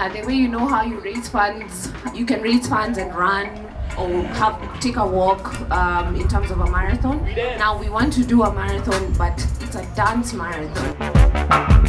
the way you know how you raise funds, you can raise funds and run or take a walk in terms of a marathon. Now we want to do a marathon, but it's a dance marathon.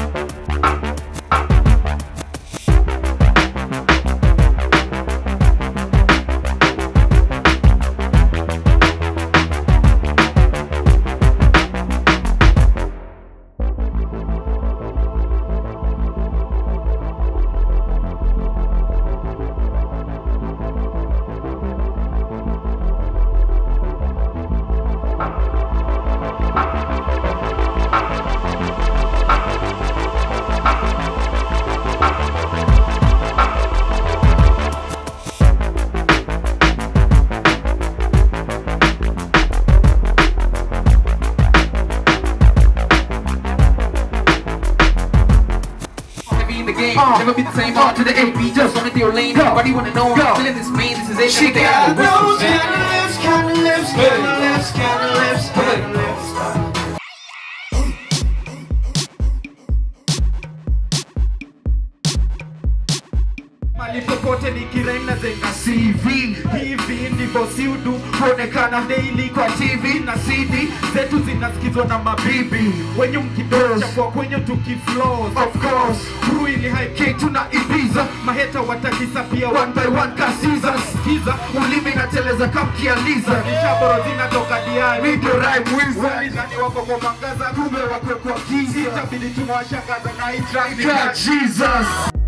Never be the same, on to the AB, just on into your lane. Everybody wanna know, feeling this pain, this is it. She got those kind of lips, kind of lips, kind of lips, kind of lips, kind of lips. Mali popote nikirena zenga CV. Hivi ndivyo siudu kuonekana daily kwa TV na CD zetu zinasikizwa na mabibi wenye mkidosha kwa kwenye tukiflows. Of course crew ili high kick tuna Ibiza maheta watakisa pia one by one kasiza skiza ulimi na teleza kamkializa nishaboro zinatoka DI video rhyme wiza walizani wako kwa mangaza kumbe wako kwa giza itabidi tunawashangaza na itrafika Jesus.